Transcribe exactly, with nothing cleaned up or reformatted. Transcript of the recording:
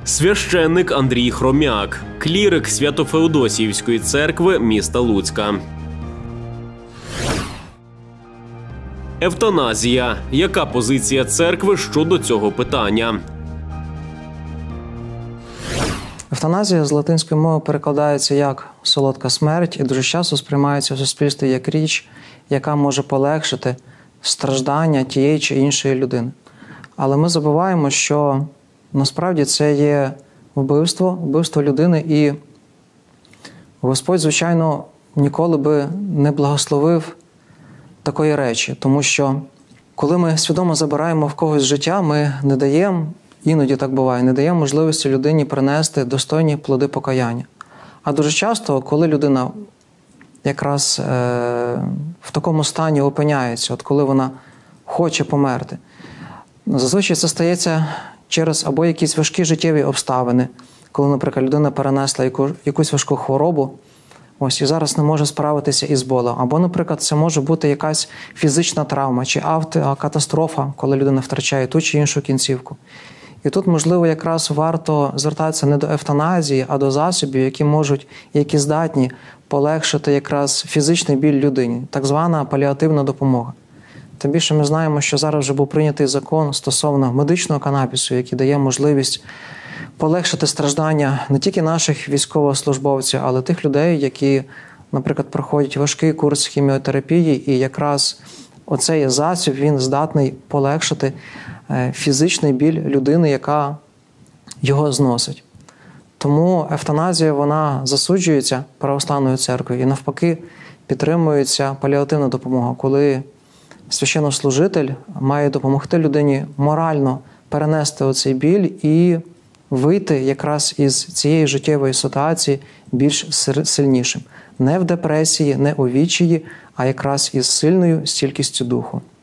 Священник Андрій Хромяк, клірик Свято-Феодосіївської церкви міста Луцька. Евтаназія. Яка позиція церкви щодо цього питання? Евтаназія з латинської мови перекладається як «солодка смерть» і дуже часто сприймається в суспільстві як річ, яка може полегшити страждання тієї чи іншої людини. Але ми забуваємо, що насправді це є вбивство, вбивство людини, і Господь, звичайно, ніколи би не благословив такої речі, тому що коли ми свідомо забираємо в когось життя, ми не даємо, іноді так буває, не даємо можливості людині принести достойні плоди покаяння. А дуже часто, коли людина якраз е, в такому стані опиняється, от коли вона хоче померти, зазвичай це стається через або якісь важкі життєві обставини, коли, наприклад, людина перенесла яку, якусь важку хворобу, ось, і зараз не може справитися із болем. Або, наприклад, це може бути якась фізична травма чи автокатастрофа, коли людина втрачає ту чи іншу кінцівку. І тут, можливо, якраз варто звертатися не до евтаназії, а до засобів, які можуть, які здатні полегшити якраз фізичний біль людині, так звана паліативна допомога. Тим більше ми знаємо, що зараз вже був прийнятий закон стосовно медичного канабісу, який дає можливість полегшити страждання не тільки наших військовослужбовців, але тих людей, які, наприклад, проходять важкий курс хіміотерапії, і якраз оцей засіб, він здатний полегшити фізичний біль людини, яка його зносить. Тому евтаназія, вона засуджується православною церквою і навпаки підтримується паліативна допомога, коли священнослужитель має допомогти людині морально перенести оцей біль і вийти якраз із цієї життєвої ситуації більш сильнішим. Не в депресії, не у відчаї, а якраз із сильною стійкістю духу.